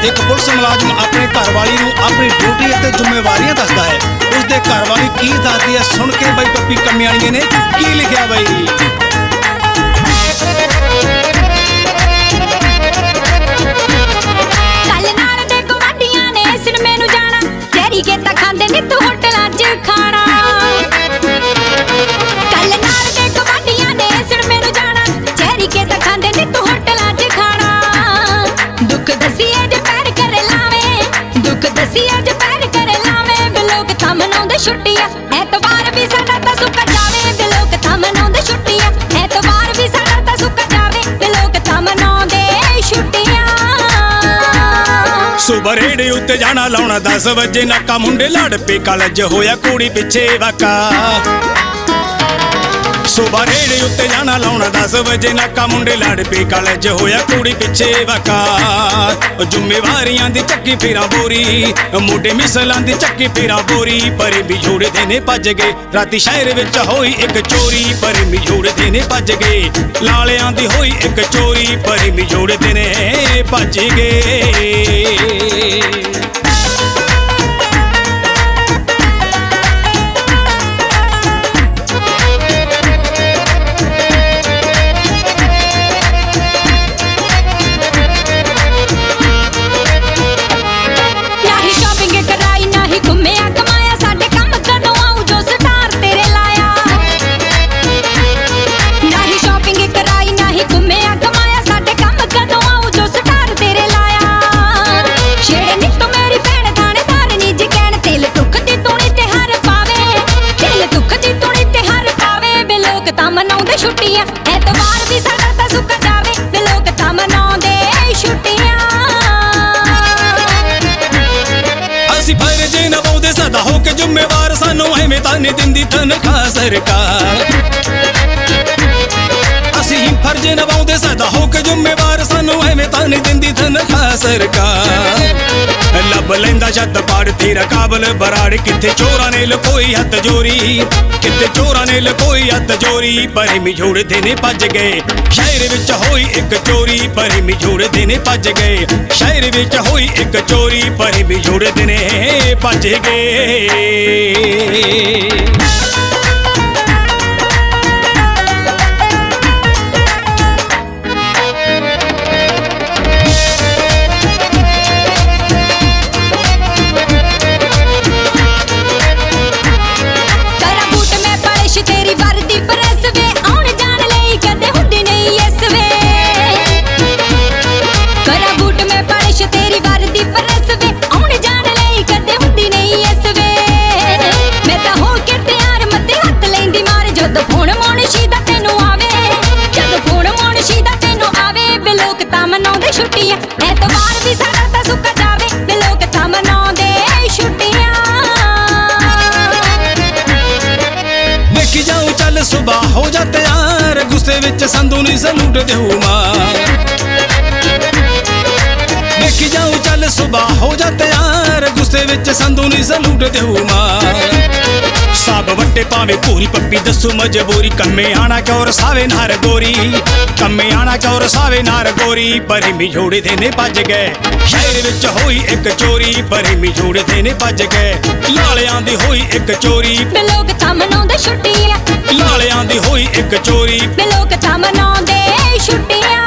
एक पुलिस मुलाजम अपने घरवाली नूं अपनी ड्यूटी ते जिम्मेवारियां दसदा है। उसदे घरवाली की दसदी है, सुन के बई पप्पी कमियाणीए ने की लिखिया बई। छुट्टियां ऐतवार भी साडा तां सुक्का जावे ते लोक तां मनाउंदे छुट्टियां। ऐतवार भी साडा तां सुक्का जावे ते लोक तां मनाउंदे छुट्टियां। सुबह रेड़े उत्ते जाना लाउणा 10 वजे नाका मुंडे लड़ पे कालज होया कुड़ी पिछे वाका। सुबह रेड़े उत्ते जाना लाउणा 10 वजे नाका मुंडे लड़ पे कालज होया कुड़ी पिछे वाका। जिम्मेवारियां दी चक्की फेरा बोरी मुंडे मिसलां दी चक्की फेरा बोरी। पर भी जोड़े देने भज गए राती शहर विच होई एक चोरी। पर भी जोड़े देने भज गए लालियां दी होई एक चोरी। पर भी जोड़े देने भज गए। छुट्टियां ऐतवार भी साडा तां सुक्का जावे ते लोक तां मनाउंदे छुट्टियां। असीं फर्ज निभाउंदे सदा हो के जिम्मेवार सानू एवें तां नहीं दिंदी तनख्वाह सरकार। असीं फर्ज निभाउंदे सदा हो के जिम्मेवार सानू एवें तां नहीं दिंदी तनख्वाह सरकार। लब लैंदा छत पाड़ तेरा काबल बराड़ किथे चोरा ने लकोई हथ जोरी। किथे चोरा ने लकोई हथ जोरी। पर मी जोड़ देने भज गए शहर विच होई एक चोरी। पर मी जोड़ देने भज गए शहर विच होई एक चोरी। पर मी जोड़ देने भज गए। छुट्टियां ऐतवार भी साडा तां सुक्का जावे ते लोक तां मनाउंदे छुट्टियां। देखी जाऊं चल सुबह हो जा तैयार गुस्से विच संधू नी सलूट देऊ मार। देखी जाऊं चल सुबह हो जा तैयार गुस्से विच संधू नी सलूट देऊ मार। सब वट्टे पावे पूरी पप्पी दसू मजबूरी। कम्मे आना क्यों सावे नार गोरी। कम्मे आना क्यों सावे नार गोरी। पर मी जोड़े देने भज गए शहर विच होई एक चोरी। पर मी जोड़े देने भज गए लालियां दी होई एक चोरी। ते लोक तां मनाउंदे छुट्टियां। लालियां दी होई एक चोरी। ते लोक तां मनाउंदे छुट्टियां।